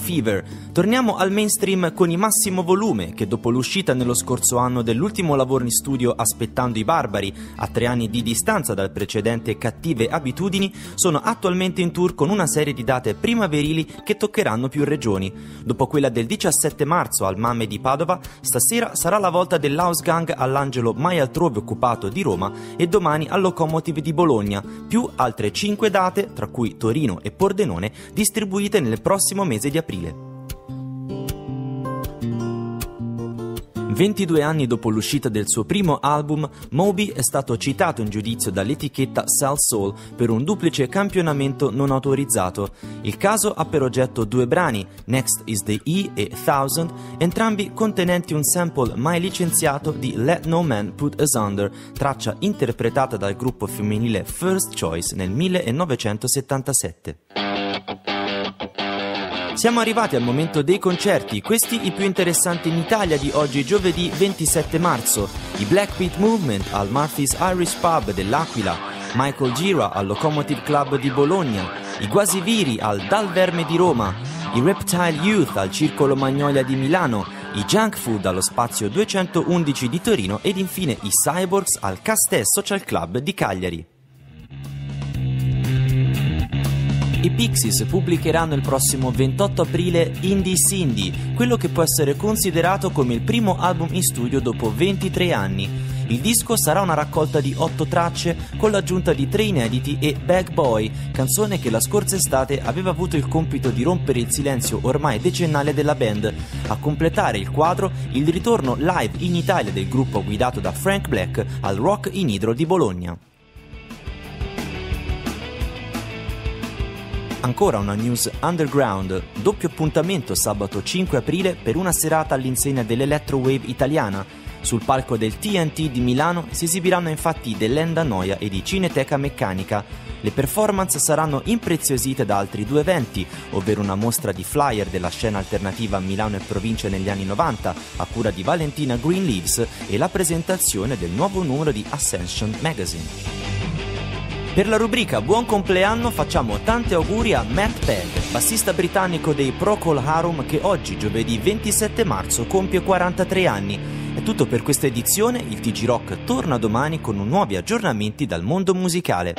Fever. Torniamo al mainstream con i Massimo Volume, che dopo l'uscita nello scorso anno dell'ultimo lavoro in studio Aspettando i Barbari, a 3 anni di distanza dal precedente Cattive Abitudini, sono attualmente in tour con una serie di date primaverili che toccheranno più regioni. Dopo quella del 17 marzo al Mame di Padova, stasera sarà la volta dell'House Gang all'Angelo mai altrove occupato di Roma e domani al Locomotive di Bologna, più altre 5 date, tra cui Torino e Pordenone, distribuite nel prossimo mese di aprile. 22 anni dopo l'uscita del suo primo album, Moby è stato citato in giudizio dall'etichetta South Soul per un duplice campionamento non autorizzato. Il caso ha per oggetto 2 brani, Next is the E e Thousand, entrambi contenenti un sample mai licenziato di Let No Man Put Us Under, traccia interpretata dal gruppo femminile First Choice nel 1977. Siamo arrivati al momento dei concerti, questi i più interessanti in Italia di oggi giovedì 27 marzo. I Black Beat Movement al Murphy's Irish Pub dell'Aquila, Michael Gira al Locomotive Club di Bologna, i Guasiviri al Dal Verme di Roma, i Reptile Youth al Circolo Magnolia di Milano, i Junk Food allo Spazio 211 di Torino ed infine i Cyborgs al Castel Social Club di Cagliari. I Pixies pubblicheranno il prossimo 28 aprile Indie Cindy, quello che può essere considerato come il primo album in studio dopo 23 anni. Il disco sarà una raccolta di 8 tracce con l'aggiunta di 3 inediti e Bag Boy, canzone che la scorsa estate aveva avuto il compito di rompere il silenzio ormai decennale della band. A completare il quadro, il ritorno live in Italia del gruppo guidato da Frank Black al Rock in Hydro di Bologna. Ancora una news underground, doppio appuntamento sabato 5 aprile per una serata all'insegna dell'Electrowave italiana. Sul palco del TNT di Milano si esibiranno infatti dell'Enda Noia e di Cineteca Meccanica. Le performance saranno impreziosite da altri 2 eventi, ovvero una mostra di flyer della scena alternativa a Milano e provincia negli anni 90, a cura di Valentina Greenleaves, e la presentazione del nuovo numero di Ascension Magazine. Per la rubrica Buon compleanno facciamo tanti auguri a Matt Pegg, bassista britannico dei Procol Harum che oggi, giovedì 27 marzo, compie 43 anni. È tutto per questa edizione, il TG Rock torna domani con nuovi aggiornamenti dal mondo musicale.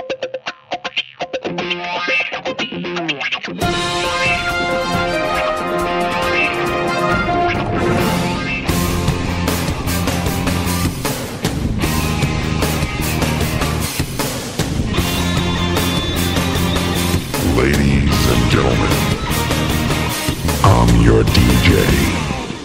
Ladies and gentlemen, I'm your DJ.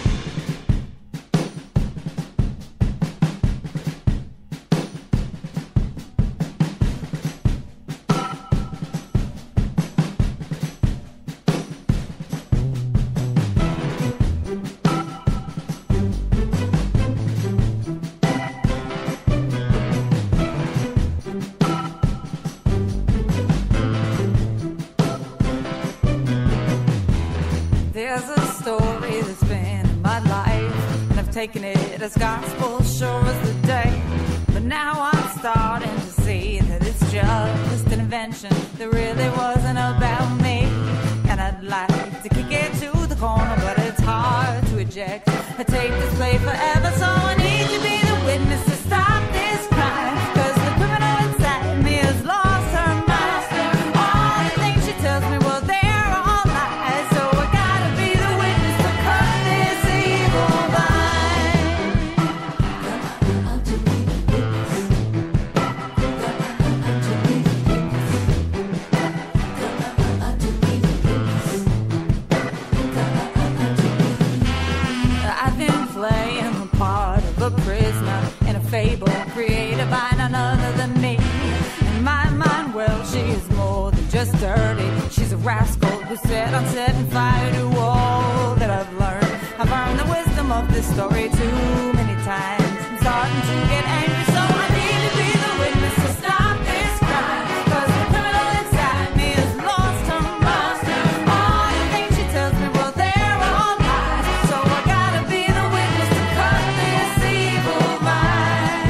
There's a story that's been in my life, and I've taken it as gospel, sure as the day. But now I'm starting to see that it's just an invention that really wasn't about me. And I'd like to kick it to the corner, but it's hard to eject. I take this play forever, so I need to be the witness to stop this crime. 'Cause the criminal inside me has lost her mind. All the things she tells me, well, they're all lies. So I gotta be the witness to cut this evil line. Got to be the witness. Got to be the witness. Got to be the witness. I've been playing the part of a prisoner in a fable created by none other than me. In my mind, well, she is more than just dirty. She's a rascal who's set on setting fire to all that I've learned. I've earned the wisdom of this story too many times. I'm starting to get angry, so I need to be the witness to stop this crime. 'Cause the criminal inside me has lost her mind. All the things she tells me, well, they're all lies. So I gotta be the witness to cut this evil line.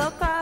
look